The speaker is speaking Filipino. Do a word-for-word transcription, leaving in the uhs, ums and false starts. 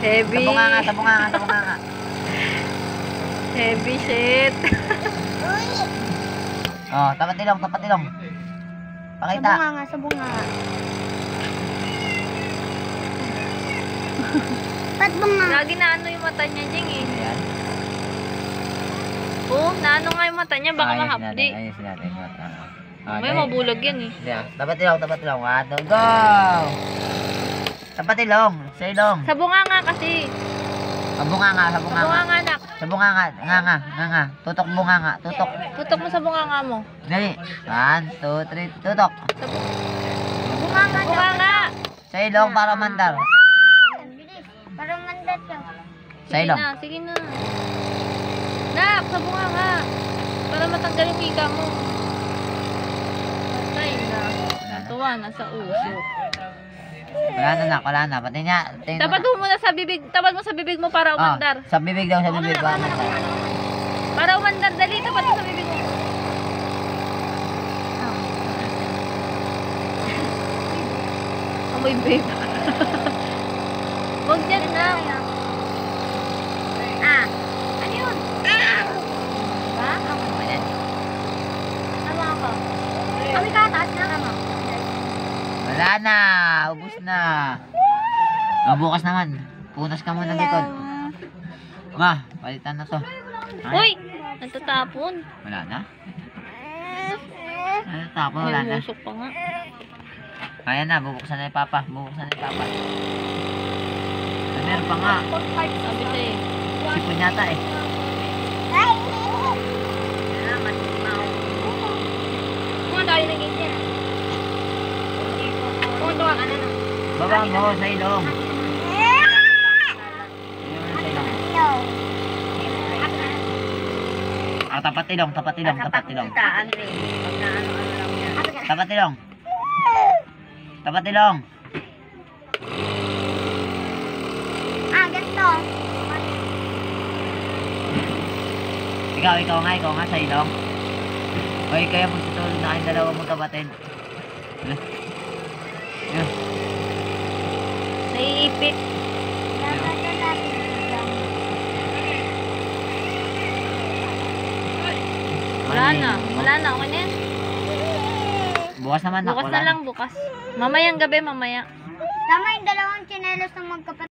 Heavy. Sa bunganga, sa bunganga, sa bunganga. Heavy shit. Oh, tapat ilong, tapat ilong. Pakita. Sa bunganga, sa bunganga. Ba't bunganga? Lagi na ano yung mata niya, Jing eh. Ayan. Oo, naano nga yung mata niya, baka Ayusin mahapdi. natin, ayusin natin. Ah, May dali. mabulag yan eh. Yeah. Tapat ilong, tapat ilong. One, two, go! Tapat ilong, sa ilong. Sa bunganga kasi. Sa bunganga, sa Sa bunganga. bunganga, anak. Sa bunganga, nga nga, nga nga. Tutok bunganga, tutok. Tutok mo sa bunganga mo. Dali. One, two, three, tutok. Sa bu- Bunganga Sa bunganga. Sa ilong para mandar. Bilis. Parang mandat ka. Sa Sige ilong. na, sige na. Nak, sa bunganga. Para matanggal yung hika mo. Patay na. Natuwa na sa uso. Wala na nak, wala na. Pati niya. tingnan Tapat mo. mo muna sa bibig. Tapat mo sa bibig mo para Oh, umandar. sa bibig daw, sa bibig. Para mandar. Para umandar. Dali, tapat mo sa bibig mo. Amoy babe. Huwag dyan na. Ah. Ano yun? Ah. Diba? Ayan. Tama ako. Kami kataas na kamo. Wala na. Ubus na. Ah, bukas naman. Punas ka muna likod. Ma, palitan na to. Ay, Uy! Natatapon. wala na? Natatapon, wala May na. musok pa nga. Kaya na, bubuksan na yung papa. Bubuksan na yung papa. Ah, meron pa nga. Sabi siya eh. Sipon yata eh. Kung tayo naging dyan. Kung ito ano na. Baba mo sa ilong. Ayun na sa ilong. Ah, tapat ilong, tapat ilong, tapat ilong. Tapat ilong. Tapat ilong. Ah, ganito. Ikaw, ikaw nga, ikaw nga sa ilong. Hoy, kaya magsutulog na kayong dalawa mong kapatid. Eh. Eh. Naiipit. Dapat na natin lang. Wala na. Wala na. Okay na yan. Bukas naman, nak, Bukas wala na lang bukas. Mamayang gabi, mamaya. Tama yung dalawang tsinelas ng magkapatid.